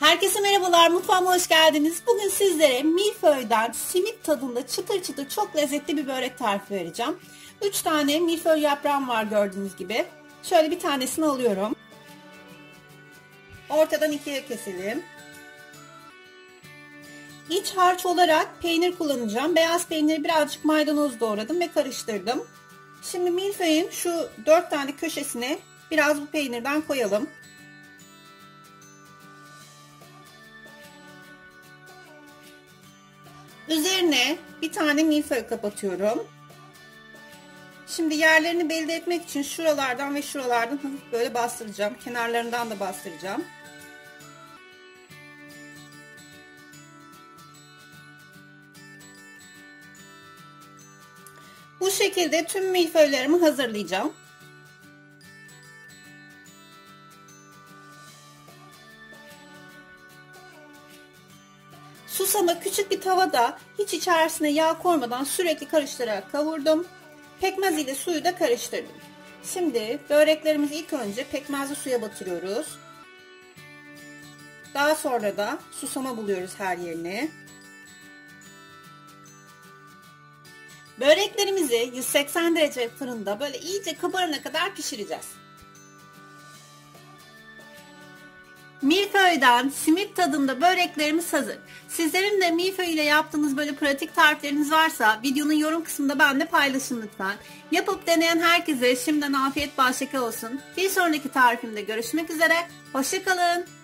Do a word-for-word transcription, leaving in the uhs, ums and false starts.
Herkese merhabalar, mutfağıma hoş geldiniz. Bugün sizlere milföyden simit tadında çıtır çıtır çok lezzetli bir börek tarifi vereceğim. üç tane milföy yaprağım var gördüğünüz gibi. Şöyle bir tanesini alıyorum. Ortadan ikiye keselim. İç harç olarak peynir kullanacağım. Beyaz peyniri birazcık maydanoz doğradım ve karıştırdım. Şimdi milföyün şu dört tane köşesine biraz bu peynirden koyalım. Üzerine bir tane milföy kapatıyorum. Şimdi yerlerini belli etmek için şuralardan ve şuralardan hafif böyle bastıracağım. Kenarlarından da bastıracağım. Bu şekilde tüm milföylerimi hazırlayacağım. Susama küçük bir tavada hiç içerisine yağ koymadan sürekli karıştırarak kavurdum. Pekmez ile suyu da karıştırdım. Şimdi böreklerimizi ilk önce pekmezli suya batırıyoruz. Daha sonra da susama buluyoruz her yerine. Böreklerimizi yüz seksen derece fırında böyle iyice kabarana kadar pişireceğiz. Milföyden simit tadında böreklerimiz hazır. Sizlerin de milföy ile yaptığınız böyle pratik tarifleriniz varsa videonun yorum kısmında benimle paylaşın lütfen. Yapıp deneyen herkese şimdiden afiyet bal şeker olsun. Bir sonraki tarifimde görüşmek üzere. Hoşça kalın.